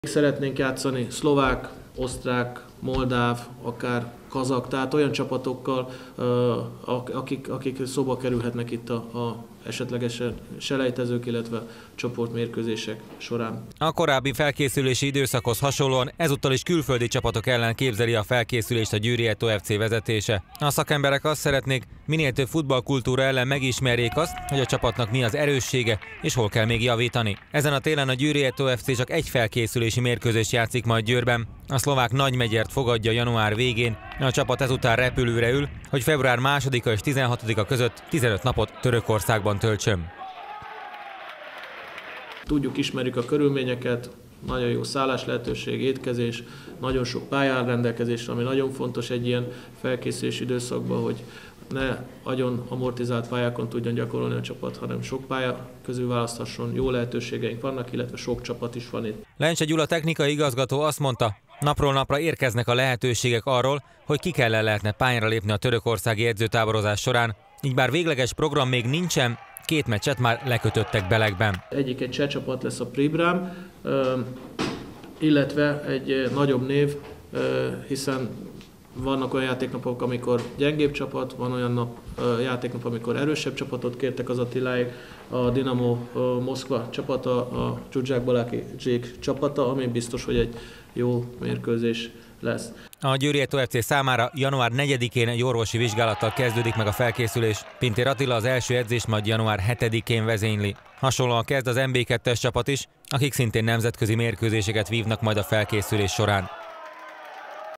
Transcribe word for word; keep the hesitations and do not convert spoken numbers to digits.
Szeretnénk játszani szlovák, osztrák, moldáv, akár kazak, tehát olyan csapatokkal, akik, akik szóba kerülhetnek itt a, a esetlegesen selejtezők, illetve csoportmérkőzések során. A korábbi felkészülési időszakhoz hasonlóan ezúttal is külföldi csapatok ellen képzeli a felkészülést a Győri Eto ef cé vezetése. A szakemberek azt szeretnék, minél több futballkultúra ellen megismerjék azt, hogy a csapatnak mi az erőssége és hol kell még javítani. Ezen a télen a Győri Eto ef cé csak egy felkészülési mérkőzést játszik majd Győrben. A szlovák Nagymegyert fogadja január végén, a csapat ezután repülőre ül, hogy február másodika és tizenhatodika között tizenöt napot Törökországban töltsön. Tudjuk, ismerjük a körülményeket, nagyon jó szállás lehetőség, étkezés, nagyon sok pálya áll rendelkezésre, ami nagyon fontos egy ilyen felkészülési időszakban, hogy ne nagyon amortizált pályákon tudjon gyakorolni a csapat, hanem sok pálya közül választhasson, jó lehetőségeink vannak, illetve sok csapat is van itt. Lencse Gyula technikai igazgató azt mondta, napról napra érkeznek a lehetőségek arról, hogy ki kell lehetne pályára lépni a törökországi edzőtáborozás során, így bár végleges program még nincsen, két meccset már lekötöttek Belegben. Egyik egy cseh csapat lesz a Pribrám, illetve egy nagyobb név, hiszen vannak olyan játéknapok, amikor gyengébb csapat, van olyan nap, játéknap, amikor erősebb csapatot kértek az Attiláig, a Dinamo Moszkva csapata, a Dzsudzsák Balázsék csapata, ami biztos, hogy egy jó mérkőzés lesz. A Győri Eto ef cé számára január negyedikén egy orvosi vizsgálattal kezdődik meg a felkészülés. Pintér Attila az első edzést majd január hetedikén vezényli. Hasonlóan kezd az en bé kettes csapat is, akik szintén nemzetközi mérkőzéseket vívnak majd a felkészülés során.